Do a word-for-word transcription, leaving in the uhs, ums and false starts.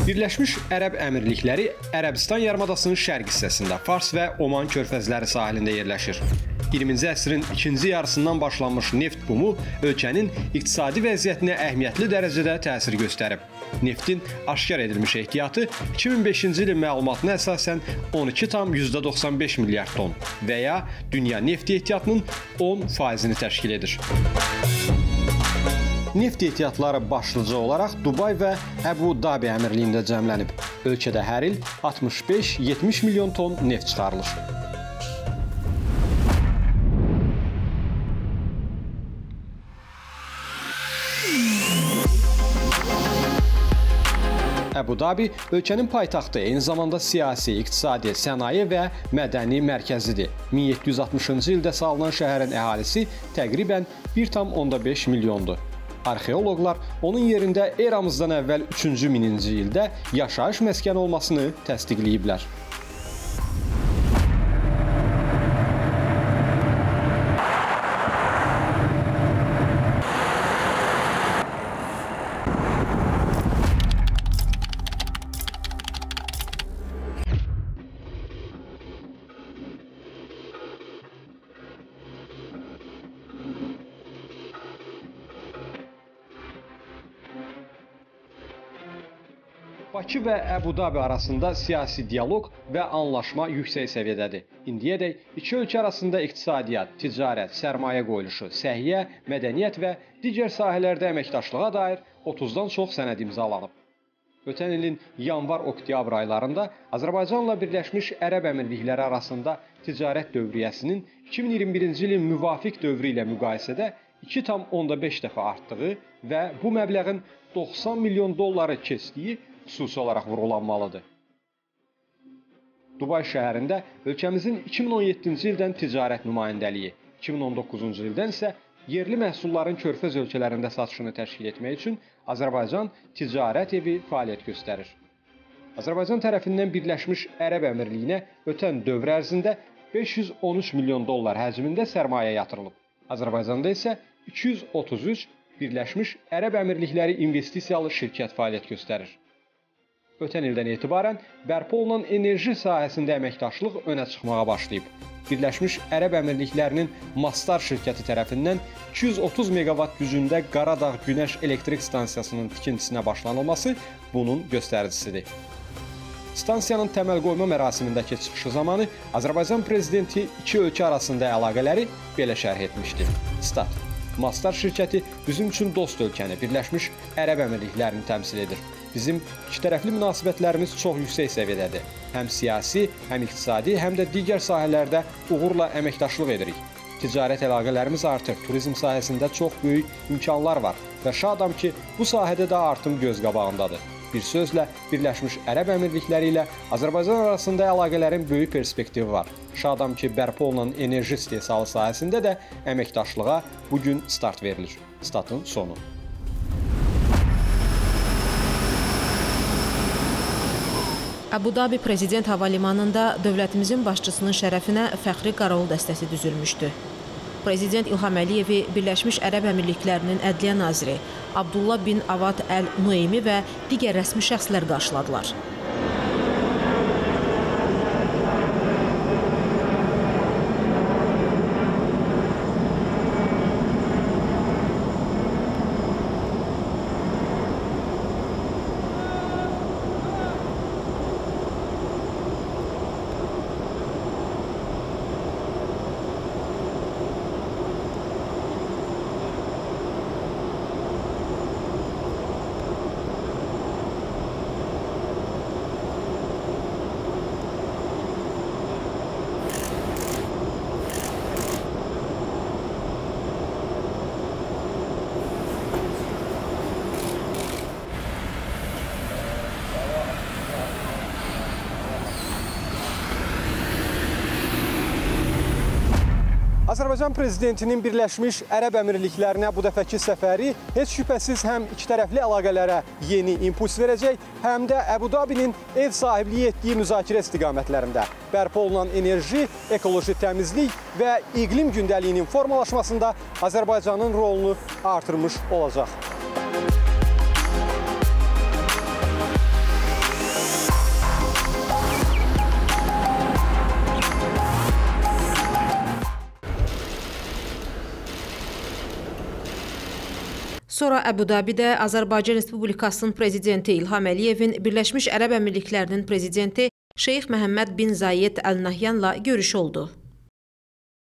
Birləşmiş Ərəb Əmirlikləri Ərəbistan yarımadasının şərq hissəsində Fars və Oman körfəzləri sahilində yerləşir. iyirminci əsrin ikinci yarısından başlanmış neft bumu ölkənin iqtisadi vəziyyətinə əhəmiyyətli dərəcədə təsir göstərib. Neftin aşkar edilmiş ehtiyatı iki min beşinci ilin məlumatına əsasən on iki tam yüzdə doxsan beş milyard ton və ya dünya neft ehtiyatının on faizini təşkil edir. Neft ehtiyatları başlıca olaraq Dubay və Əbu Dabi əmirliyində cəmlənib. Ölkədə hər il altmış beş yetmiş milyon ton neft çıxarılır. Əbu Dabi ölkənin paytaxtı, eyni zamanda siyasi, iqtisadi, sənaye və mədəni mərkəzidir. min yeddi yüz altmışıncı ildə salınan şəhərin əhalisi təqribən bir tam onda beş milyondur. Arxeoloqlar onun yerində eramızdan əvvəl üçüncü minilci ildə yaşayış məskəni olmasını təsdiqləyiblər. Bakı və Əbu Dabi arasında siyasi dialoq və anlaşma yüksək səviyyədədir. İndiyədək iki ölkə arasında iqtisadiyyat, ticarət, sərmayə qoyuluşu, səhiyyə, mədəniyyət və digər sahələrdə əməkdaşlığa dair otuzdan çox sənəd imzalanıb. Ötən ilin yanvar-oktyabr aylarında Azərbaycanla Birləşmiş Ərəb Əmirlikləri arasında ticarət dövriyyəsinin iki min iyirmi birinci ilin müvafiq dövrü ilə müqayisədə iki tam onda beş dəfə artdığı və bu məbləğin doxsan milyon dolları keçdiyi xüsusi olaraq vurğulanmalıdır. Dubay şəhərində ölkəmizin iki min on yeddinci ildən ticarət nümayəndəliyi, iki min on doqquzuncu ildən isə yerli məhsulların körfəz ölkələrində satışını təşkil etmək üçün Azərbaycan Ticarət Evi fəaliyyət göstərir. Azərbaycan tərəfindən Birləşmiş Ərəb Əmirliyinə ötən dövr ərzində beş yüz on üç milyon dollar həcmində sərmayə yatırılıb. Azərbaycanda isə iki yüz otuz üç Birləşmiş Ərəb Əmirlikləri investisiyalı şirkət fəaliyyət göstərir. Ötən ildən etibarən bərpa olunan enerji sahəsində əməkdaşlıq önə çıxmağa başlayıb. Birləşmiş Ərəb Əmirliklərinin Mastar şirkəti tərəfindən iki yüz otuz meqavat gücündə Qaradağ Günəş elektrik stansiyasının tikintisinə başlanılması bunun göstəricisidir. Stansiyanın təməl qoyma mərasimindəki çıxışı zamanı Azərbaycan prezidenti iki ölkə arasında əlaqələri belə şərh etmişdi. Stat: Mastar şirkəti bizim üçün dost ölkəni, Birləşmiş Ərəb Əmirliklərini təmsil edir. Bizim ikitərəfli münasibətlərimiz çox yüksək səviyyədədir. Həm siyasi, həm iqtisadi, həm də digər sahələrdə uğurla əməkdaşlıq edirik. Ticarət əlaqələrimiz artır, turizm sahəsində çox böyük imkanlar var və şadam ki, bu sahədə də artım göz qabağındadır. Bir sözlə, Birləşmiş Ərəb Əmirlikləri ilə Azərbaycan arasında əlaqələrin böyük perspektivi var. Şadam ki, bərpa olunan enerji istehsalı sahəsində də əməkdaşlığa bugün start verilir. Statın sonu. Əbu Dabi Prezident Hava Limanında dövlətimizin başçısının şərəfinə fəxri qarovul dəstəsi düzülmüşdü. Prezident İlham Əliyevi Birləşmiş Ərəb Əmirliklərinin Ədliyyə Naziri Abdullah bin Avad Əl-Nueymi və digər rəsmi şəxslər qarşıladılar. Azərbaycan prezidentinin Birləşmiş Ərəb Əmirliklərinə bu dəfəki səfəri heç şübhəsiz həm ikitərəfli əlaqələrə yeni impuls verəcək, həm də Əbu Dabinin ev sahibliyi etdiyi müzakirə istiqamətlərində bərpa olunan enerji, ekoloji təmizlik və iqlim gündəliyinin formalaşmasında Azərbaycanın rolunu artırmış olacaq. Sonra Əbu-Dabidə Azərbaycan Respublikasının prezidenti İlham Əliyevin Birləşmiş Ərəb Əmirliklərinin prezidenti Şeyx Məhəmməd bin Zayed Əl Nəhyanla görüş oldu.